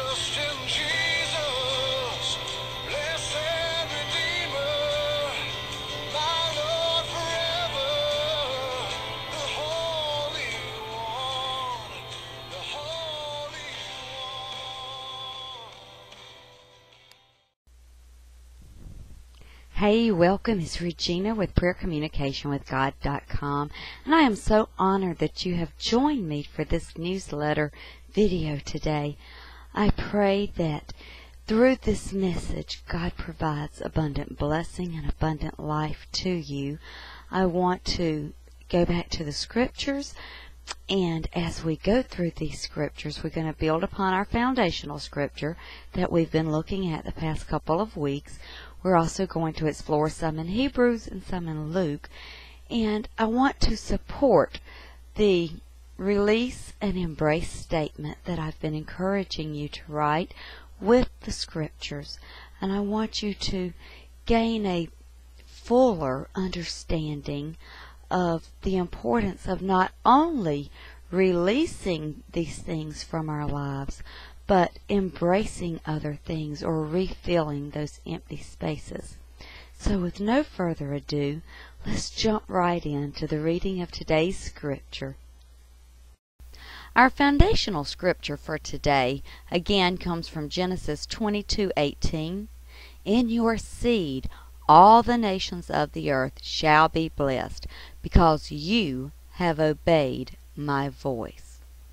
trust in Jesus, blessed Redeemer, my Lord forever, the Holy One, the Holy One. Hey, welcome. It's Regina with PrayerCommunicationWithGod.com, and I am so honored that you have joined me for this newsletter video today. I pray that through this message, God provides abundant blessing and abundant life to you. I want to go back to the scriptures, and as we go through these scriptures, we're going to build upon our foundational scripture that we've been looking at the past couple of weeks. We're also going to explore some in Hebrews and some in Luke. And I want to support the release and embrace statement that I've been encouraging you to write with the scriptures. And I want you to gain a fuller understanding of the importance of not only releasing these things from our lives, but embracing other things or refilling those empty spaces. So with no further ado, let's jump right into the reading of today's scripture. Our foundational scripture for today again comes from Genesis 22:18. In your seed all the nations of the earth shall be blessed, because you have obeyed my voice.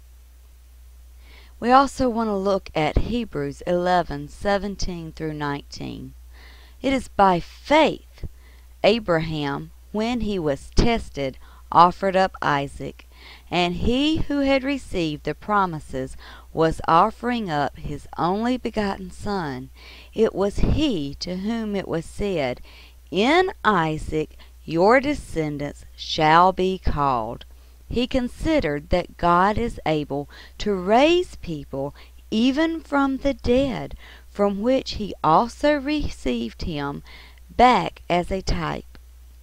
We also want to look at Hebrews 11:17 through 19. It is by faith Abraham, when he was tested, offered up Isaac, and he who had received the promises was offering up his only begotten son. It was he to whom it was said, "In Isaac your descendants shall be called." He considered that God is able to raise people even from the dead, from which he also received him back as a type.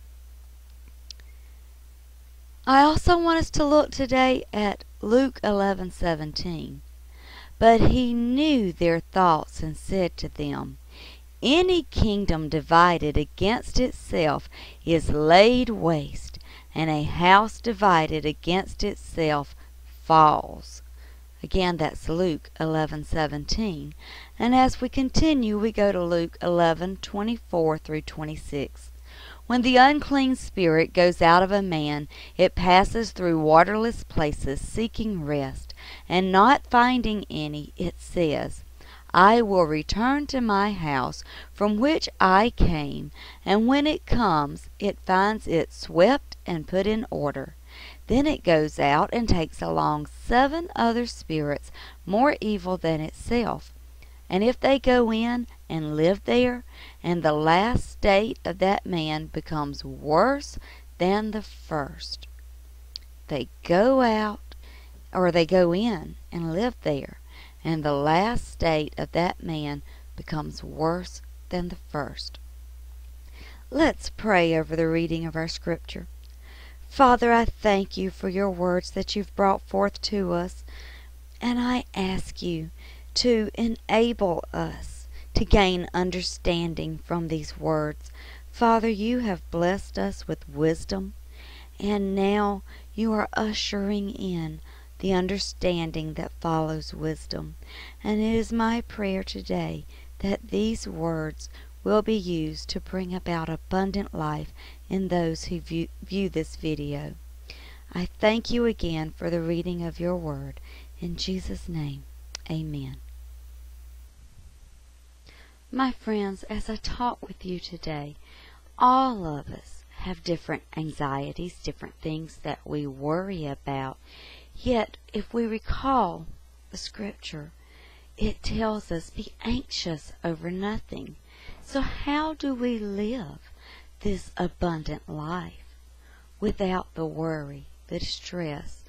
I also want us to look today at Luke 11:17. But he knew their thoughts and said to them, "Any kingdom divided against itself is laid waste, and a house divided against itself falls." Again, that's Luke 11:17. And as we continue, we go to Luke 11:24 through 26. When the unclean spirit goes out of a man, it passes through waterless places seeking rest, and not finding any, it says, "I will return to my house from which I came," and when it comes, it finds it swept and put in order. Then it goes out and takes along 7 other spirits more evil than itself. And if they go in and live there, and the last state of that man becomes worse than the first. They go out, or they go in and live there, and the last state of that man becomes worse than the first. Let's pray over the reading of our scripture. Father, I thank you for your words that you've brought forth to us, and I ask you to enable us to gain understanding from these words. Father, you have blessed us with wisdom, and now you are ushering in the understanding that follows wisdom. And it is my prayer today that these words will be used to bring about abundant life in those who view this video. I thank you again for the reading of your word. In Jesus' name, amen. My friends, as I talk with you today, all of us have different anxieties, different things that we worry about. Yet, if we recall the scripture, it tells us, be anxious over nothing. So how do we live this abundant life without the worry, the stress,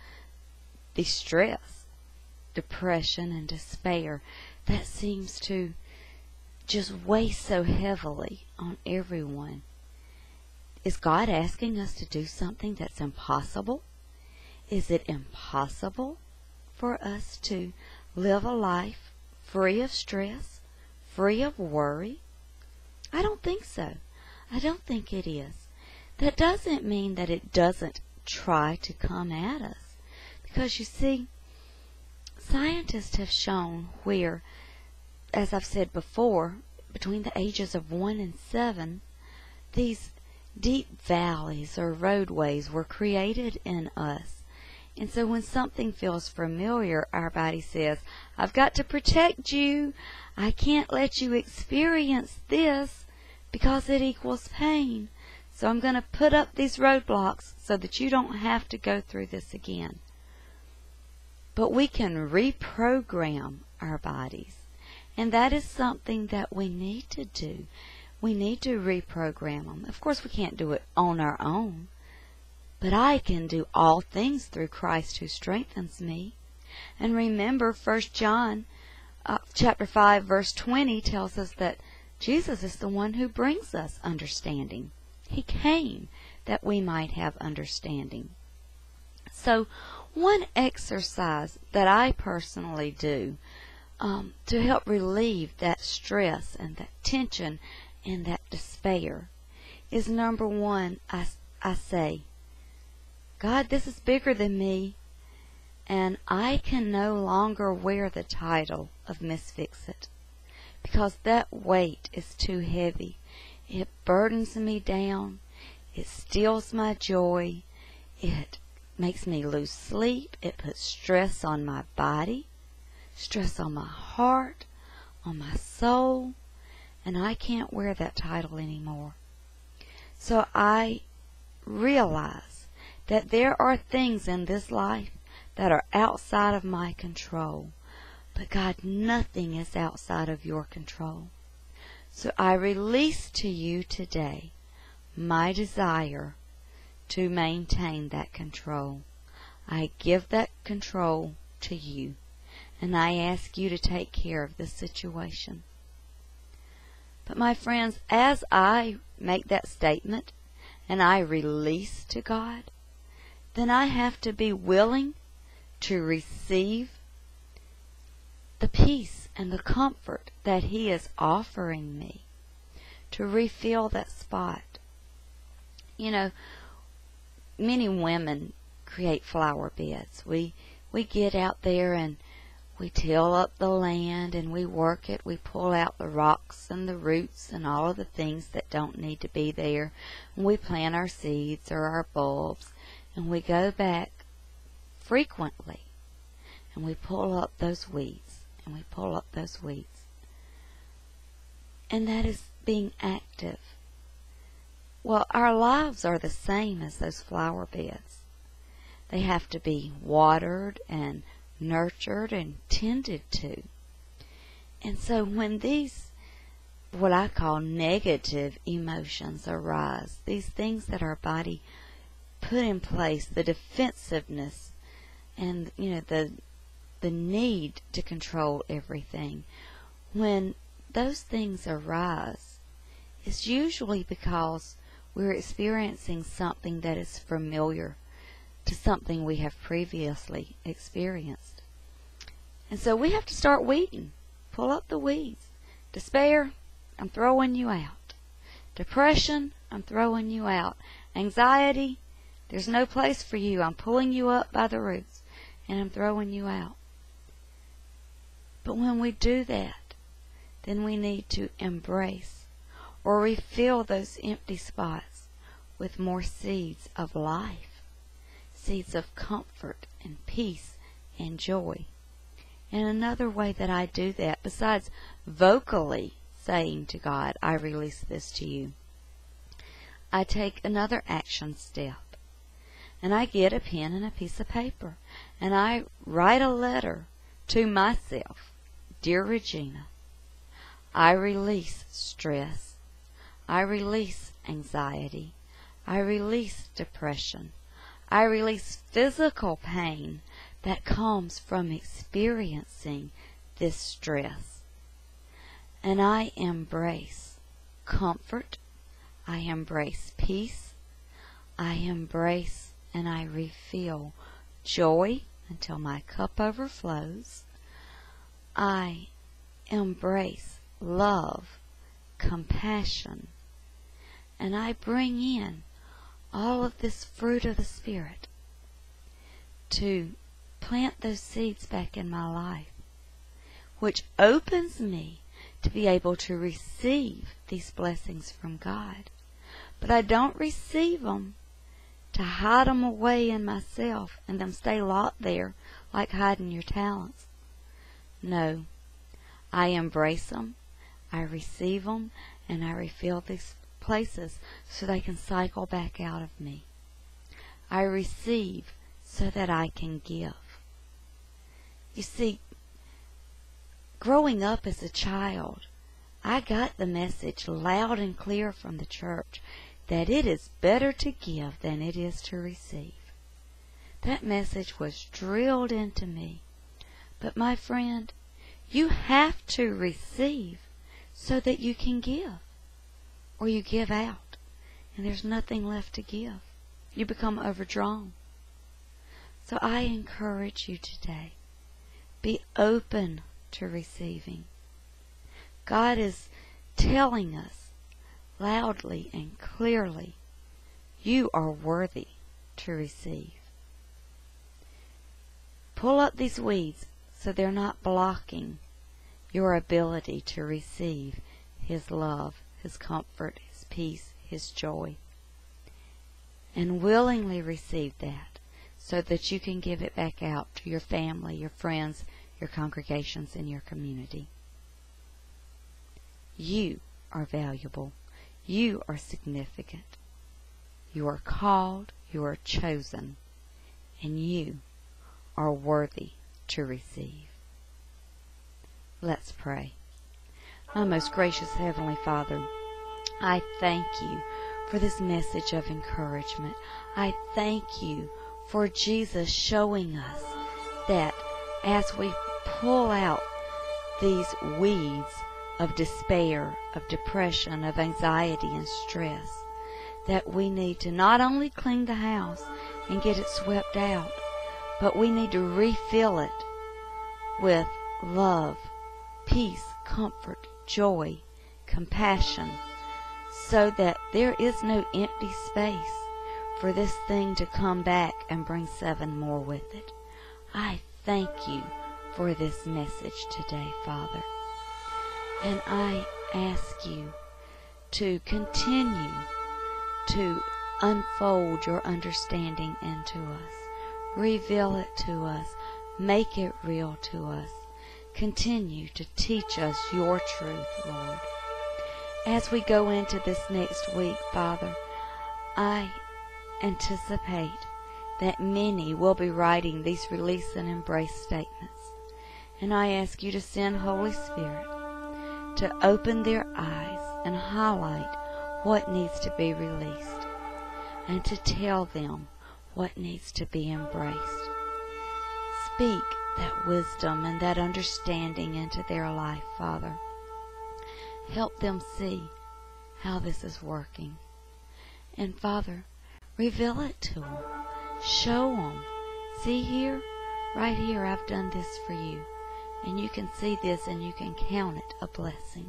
depression, and despair that seems to just weigh so heavily on everyone? Is God asking us to do something that's impossible? Is it impossible for us to live a life free of stress, free of worry? I don't think so. I don't think it is. That doesn't mean that it doesn't try to come at us. Because you see, scientists have shown where, as I've said before, between the ages of 1 and 7, these deep valleys or roadways were created in us. And so when something feels familiar, our body says, I've got to protect you. I can't let you experience this because it equals pain. So I'm going to put up these roadblocks so that you don't have to go through this again. But we can reprogram our bodies. And that is something that we need to do. We need to reprogram them. Of course, we can't do it on our own. But I can do all things through Christ who strengthens me. And remember, 1 John chapter 5, verse 20 tells us that Jesus is the one who brings us understanding. He came that we might have understanding. So, one exercise that I personally do to help relieve that stress and that tension and that despair is, number one, I say, God, this is bigger than me, and I can no longer wear the title of Miss Fix-It, because that weight is too heavy. It burdens me down. It steals my joy. It makes me lose sleep. It puts stress on my body, stress on my heart, on my soul, and I can't wear that title anymore. So I realize that there are things in this life that are outside of my control. But God, nothing is outside of your control. So I release to you today my desire to maintain that control. I give that control to you, and I ask you to take care of this situation. But my friends, as I make that statement and I release to God, then I have to be willing to receive the peace and the comfort that He is offering me to refill that spot. You know, many women create flower beds. We get out there and we till up the land and we work it. We pull out the rocks and the roots and all of the things that don't need to be there. And we plant our seeds or our bulbs, and we go back frequently and we pull up those weeds and we pull up those weeds. And that is being active. Well, our lives are the same as those flower beds. They have to be watered and nurtured and tended to. And so when these, what I call negative emotions arise, these things that our body put in place, the defensiveness and, the need to control everything, when those things arise, it's usually because we're experiencing something that is familiar to something we have previously experienced. And so we have to start weeding. Pull up the weeds. Despair, I'm throwing you out. Depression, I'm throwing you out. Anxiety, there's no place for you. I'm pulling you up by the roots, and I'm throwing you out. But when we do that, then we need to embrace or refill those empty spots with more seeds of life, seeds of comfort and peace and joy. And another way that I do that, besides vocally saying to God, I release this to you, I take another action step. And I get a pen and a piece of paper, and I write a letter to myself. Dear Regina, I release stress. I release anxiety. I release depression. I release physical pain that comes from experiencing this stress. And I embrace comfort. I embrace peace. I embrace and I refill joy until my cup overflows. I embrace love, compassion, and I bring in all of this fruit of the Spirit to plant those seeds back in my life, which opens me to be able to receive these blessings from God. But I don't receive them to hide them away in myself and them stay locked there like hiding your talents. No, I embrace them, I receive them, and I refill these places so they can cycle back out of me. I receive so that I can give. You see, growing up as a child, I got the message loud and clear from the church that it is better to give than it is to receive. That message was drilled into me. But my friend, you have to receive so that you can give. Or you give out, and there's nothing left to give. You become overdrawn. So I encourage you today, be open to receiving. God is telling us loudly and clearly, you are worthy to receive. Pull up these weeds so they're not blocking your ability to receive His love, His comfort, His peace, His joy. And willingly receive that so that you can give it back out to your family, your friends, your congregations, and your community. You are valuable. You are significant. You are called, you are chosen, and you are worthy to receive. Let's pray. My most gracious Heavenly Father, I thank you for this message of encouragement. I thank you for Jesus showing us that as we pull out these weeds of despair, of depression, of anxiety and stress, that we need to not only clean the house and get it swept out, but we need to refill it with love, peace, comfort, joy, compassion, so that there is no empty space for this thing to come back and bring 7 more with it. I thank you for this message today, Father. And I ask you to continue to unfold your understanding into us. Reveal it to us. Make it real to us. Continue to teach us your truth, Lord. As we go into this next week, Father, I anticipate that many will be writing these release and embrace statements. And I ask you to send Holy Spirit to open their eyes and highlight what needs to be released and to tell them what needs to be embraced. Speak that wisdom and that understanding into their life, Father. Help them see how this is working. And Father, reveal it to them. Show them. See here, right here, I've done this for you. And you can see this and you can count it a blessing.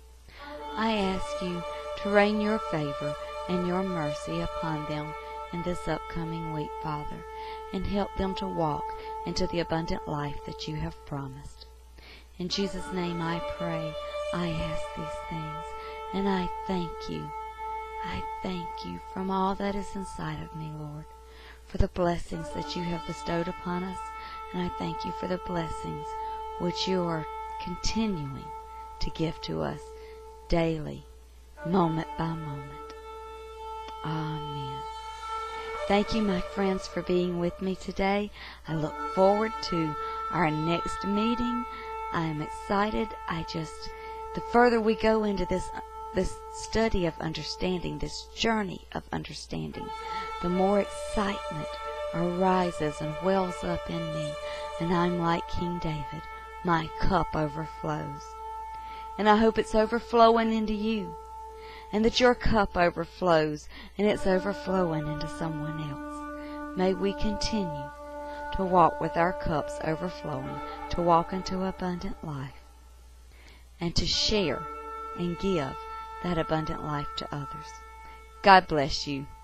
I ask you to rain your favor and your mercy upon them in this upcoming week, Father, and help them to walk into the abundant life that you have promised. In Jesus' name I pray, I ask these things, and I thank you. I thank you from all that is inside of me, Lord, for the blessings that you have bestowed upon us, and I thank you for the blessings which you are continuing to give to us daily, moment by moment. Amen. Thank you, my friends, for being with me today. I look forward to our next meeting. I am excited. The further we go into this study of understanding, this journey of understanding, the more excitement arises and wells up in me, and I'm like King David. My cup overflows. And I hope it's overflowing into you, and that your cup overflows, and it's overflowing into someone else. May we continue to walk with our cups overflowing, to walk into abundant life. and to share and give that abundant life to others. God bless you.